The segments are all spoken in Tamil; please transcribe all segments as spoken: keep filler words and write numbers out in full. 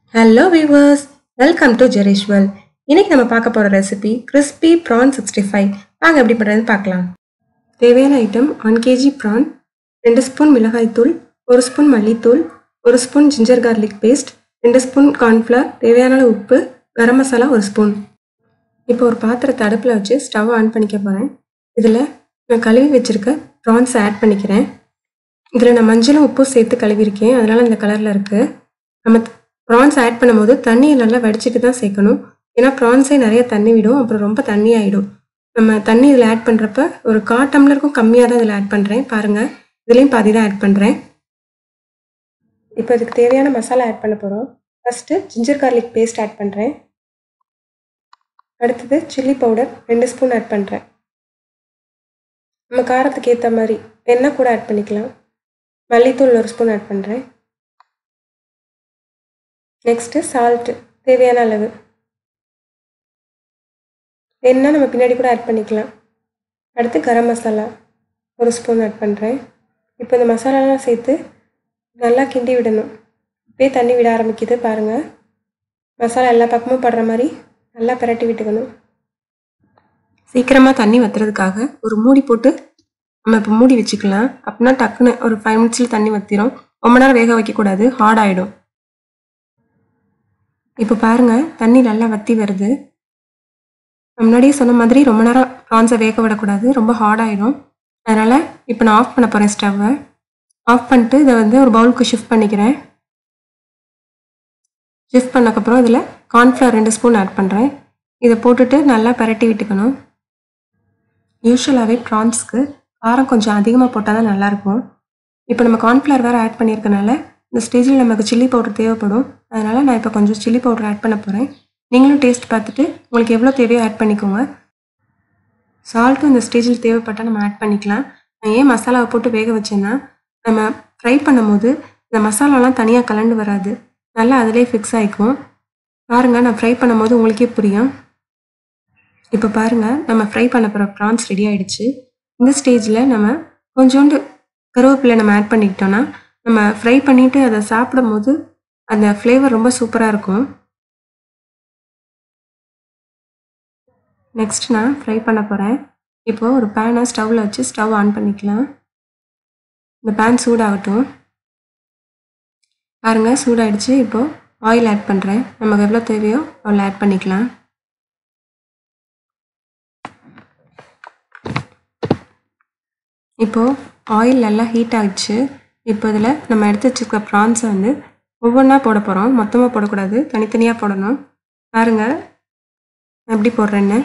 Hello viewers, welcome to Jerishwell. இன்னைக்கு நம்ம பார்க்க போற ரெசிபி crispy prawn sixty-five. வாங்க எப்படி பண்றதுன்னு பார்க்கலாம். தேவையான item one kilogram prawn, two spoon மிளகாய் தூள், one ஸ்பூன் மல்லித்தூள், one spoon ginger garlic paste, two spoon corn flour, தேவையான அளவு உப்பு, கரம் மசாலா one ஸ்பூன். இப்போ ஒரு பாத்திரத்தை அடுப்புல வச்சு ஸ்டவ் ஆன் பண்ணிக்க போறேன். இதுல நான் கழுவி வச்சிருக்க prawns ஆட் பண்ணிக்கிறேன். இதுல நான் மஞ்சளும் உப்பும் சேர்த்து கழுவி இருக்கேன். அதனால இந்த கலர்ல இருக்கு. நம்ம prawns ஆட் பண்ணும்போது தண்ணியை நல்லா வடிச்சிட்டு தான் சேர்க்கணும். ஏன்னா prawnsே நிறைய தண்ணி விடும், அப்புறம் ரொம்ப தண்ணி ஆயிடும். நம்ம தண்ணி இதில் ஆட் பண்ணுறப்ப ஒரு கால் டம்ளருக்கும் கம்மியாக தான் இதில் ஆட் பண்ணுறேன். பாருங்கள், இதுலேயும் பாதி தான் ஆட் பண்ணுறேன். இப்போ இதுக்கு தேவையான மசாலா ஆட் பண்ண போகிறோம். First ginger garlic paste add பண்ணுறேன். அடுத்தது சில்லி பவுடர் ரெண்டு ஸ்பூன் ஆட் பண்ணுறேன். நம்ம காரத்துக்கு ஏற்ற மாதிரி எண்ணெய் கூட ஆட் பண்ணிக்கலாம். மல்லித்தூள் ஒரு ஸ்பூன் ஆட் பண்ணுறேன். நெக்ஸ்ட்டு சால்ட்டு தேவையான அளவு. எண்ணெய் நம்ம பின்னாடி கூட ஆட் பண்ணிக்கலாம். அடுத்து கரம் மசாலா ஒரு ஸ்பூன் ஆட் பண்ணுறேன். இப்போ இந்த மசாலாலாம் சேர்த்து நல்லா கிண்டி விடணும். இப்போயே தண்ணி விட ஆரம்பிக்குது பாருங்கள். மசாலா எல்லா பக்கமும் படுற மாதிரி நல்லா பிரட்டி விட்டுக்கணும். சீக்கிரமாக தண்ணி வற்றுறதுக்காக ஒரு மூடி போட்டு நம்ம இப்போ மூடி வச்சுக்கலாம். அப்படின்னா டக்குன்னு ஒரு ஃபைவ் மினிட்ஸில் தண்ணி வற்றிடும். ரொம்ப நேரம் வேக வைக்கக்கூடாது, ஹார்ட் ஆகிடும். இப்போ பாருங்கள், தண்ணி நல்லா வற்றி வருது. முன்னாடியே சொன்ன மாதிரி ரொம்ப நேரம் ப்ரான்ஸை வேக விடக்கூடாது, ரொம்ப ஹார்ட் ஆகிடும். அதனால் இப்போ நான் ஆஃப் பண்ண போகிறேன் ஸ்டவ்வை. ஆஃப் பண்ணிட்டு இதை வந்து ஒரு பவுலுக்கு ஷிஃப்ட் பண்ணிக்கிறேன். ஷிஃப்ட் பண்ணக்கப்புறம் இதில் கார்ன்ஃப்ளவர் ரெண்டு ஸ்பூன் ஆட் பண்ணுறேன். இதை போட்டுட்டு நல்லா பரட்டி விட்டுக்கணும். யூஸ்வலாகவே ப்ரான்ஸ்க்கு காரம் கொஞ்சம் அதிகமாக போட்டால் தான் நல்லாயிருக்கும். இப்போ நம்ம கார்ன்ஃப்ளவர் வேறு ஆட் பண்ணியிருக்கனால இந்த ஸ்டேஜில் நமக்கு சில்லி பவுடர் தேவைப்படும். அதனால் நான் இப்போ கொஞ்சம் சில்லி பவுடர் ஆட் பண்ண போகிறேன். நீங்களும் டேஸ்ட் பார்த்துட்டு உங்களுக்கு எவ்வளோ தேவையோ ஆட் பண்ணிக்கோங்க. சால்ட்டும் இந்த ஸ்டேஜில் தேவைப்பட்டால் நம்ம ஆட் பண்ணிக்கலாம். நான் ஏன் மசாலாவை போட்டு வேக வச்சேன்னா, நம்ம ஃப்ரை பண்ணும் போது இந்த மசாலாலாம் தனியாக கலண்டு வராது, நல்லா அதிலே ஃபிக்ஸ் ஆகிக்கும். பாருங்கள், நான் ஃப்ரை பண்ணும் போது உங்களுக்கே புரியும். இப்போ பாருங்கள், நம்ம ஃப்ரை பண்ண போகிற ப்ரான்ஸ் ரெடி ஆகிடுச்சு. இந்த ஸ்டேஜில் நம்ம கொஞ்சோண்டு கருவேப்பிலை நம்ம ஆட் பண்ணிக்கிட்டோன்னா நம்ம ஃப்ரை பண்ணிவிட்டு அதை சாப்பிடும் போது அந்த ஃப்ளேவர் ரொம்ப சூப்பராக இருக்கும். நெக்ஸ்ட் நான் ஃப்ரை பண்ண போகிறேன். இப்போது ஒரு பேனை ஸ்டவ்வில் வச்சு ஸ்டவ் ஆன் பண்ணிக்கலாம். இந்த பேன் சூடாகட்டும். பாருங்கள், சூடாகிடுச்சு. இப்போது ஆயில் ஆட் பண்ணுறேன். நமக்கு எவ்வளோ தேவையோ அவ்வளோ ஆட் பண்ணிக்கலாம். இப்போது ஆயில் நல்லா ஹீட் ஆகிடுச்சு. இப்போ இதில் நம்ம எடுத்து வச்சுருக்க ப்ரான்ஸை வந்து ஒவ்வொன்றா போட போகிறோம். மொத்தமாக போடக்கூடாது, தனித்தனியாக போடணும். பாருங்கள் எப்படி போடுறேன்னு.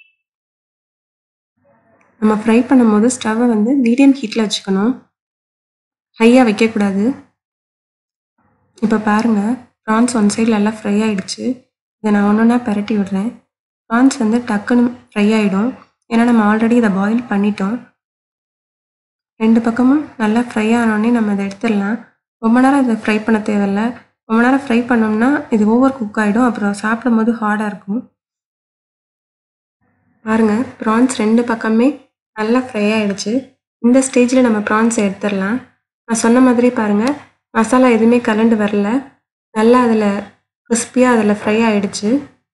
நம்ம ஃப்ரை பண்ணும்போது ஸ்டவ்வை வந்து மீடியம் ஹீட்டில் வச்சுக்கணும், ஹையாக வைக்கக்கூடாது. இப்போ பாருங்கள், ப்ரான்ஸ் ஒன் சைடில் நல்லா ஃப்ரை ஆகிடுச்சு. இதை நான் ஒன்று ஒன்றா பரட்டி விடுறேன். ப்ரான்ஸ் வந்து டக்குன்னு ஃப்ரை ஆகிடும், ஏன்னா நம்ம ஆல்ரெடி இதை பாயில் பண்ணிட்டோம். ரெண்டு பக்கமும் நல்லா ஃப்ரை ஆனோடனே நம்ம இதை எடுத்துடலாம். ரொம்ப நேரம் இதை ஃப்ரை பண்ண தேவையில்லை. ரொம்ப நேரம் ஃப்ரை பண்ணோம்னா இது ஓவர் குக் ஆகிடும், அப்புறம் சாப்பிடும் போது ஹார்டாக இருக்கும். பாருங்கள், ப்ரான்ஸ் ரெண்டு பக்கமே நல்லா ஃப்ரை ஆகிடுச்சு. இந்த ஸ்டேஜில் நம்ம ப்ரான்ஸை எடுத்துடலாம். நான் சொன்ன மாதிரி பாருங்கள், மசாலா எதுவுமே கலண்டு வரல, நல்லா அதில் கிறிஸ்பியாக அதில் ஃப்ரை ஆகிடுச்சு.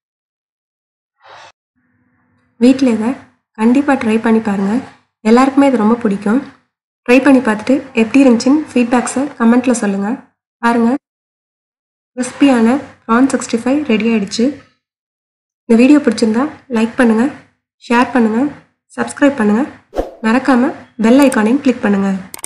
வீட்டில் இதை கண்டிப்பாக ட்ரை பண்ணி பாருங்கள். எல்லாருக்குமே இது ரொம்ப பிடிக்கும். ட்ரை பண்ணி பார்த்துட்டு எப்படி இருந்துச்சுன்னு ஃபீட்பேக்ஸை கமெண்ட்டில் சொல்லுங்கள். பாருங்கள், கிறிஸ்பியான ப்ரான் சிக்ஸ்டி ஃபைவ் ரெடி ஆகிடுச்சு. இந்த வீடியோ பிடிச்சிருந்தா லைக் பண்ணுங்கள், ஷேர் பண்ணுங்கள், சப்ஸ்கிரைப் பண்ணுங்கள், மறக்காமல் பெல் ஐக்கானையும் கிளிக் பண்ணுங்கள்.